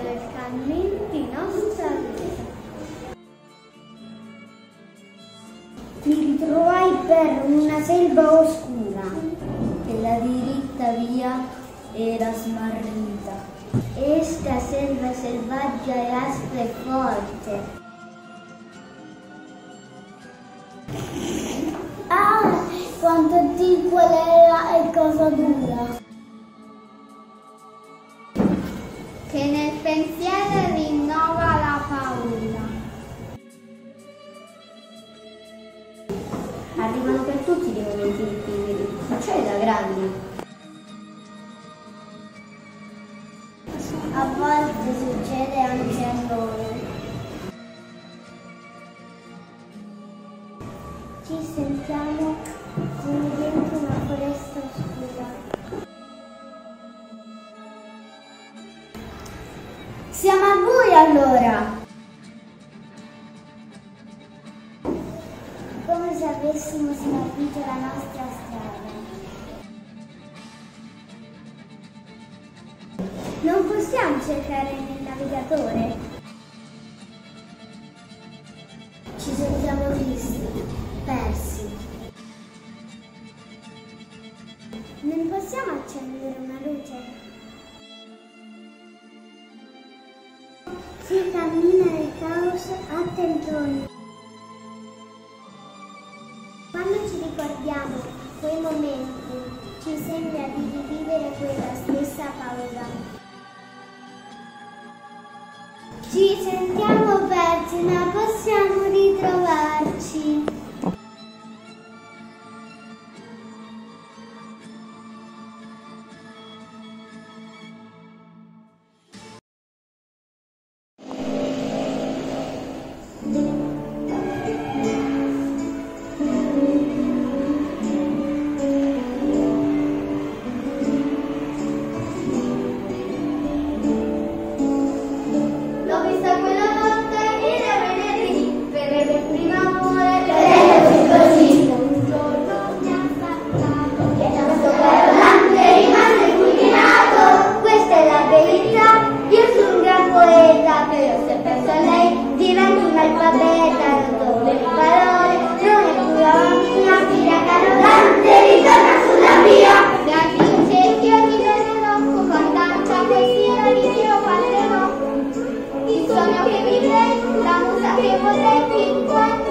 il cammino di nostra vita. Mi ritrovai per una selva oscura e la diritta via era smarrita. Esta selva selvaggia e aspra e forte. Ah, quanto di qual era e cosa dura. Che nel pensiero rinnova la paura. Arrivano per tutti dei momenti difficili, succede da grandi. A volte succede anche a noi. Ci sentiamo come dentro una foresta oscura. Siamo a voi allora! Come se avessimo smarrito la nostra strada. Non possiamo cercare nel navigatore? Ci sentiamo tristi, persi. Non possiamo accendere una luce? Si cammina nel caos a tentoni. Quando ci ricordiamo quei momenti, ci sembra di rivivere quella stessa paura. Ci sentiamo persi, ma possiamo ritrovarci. Il sogno che vivrei, la musa che vorrei fin quando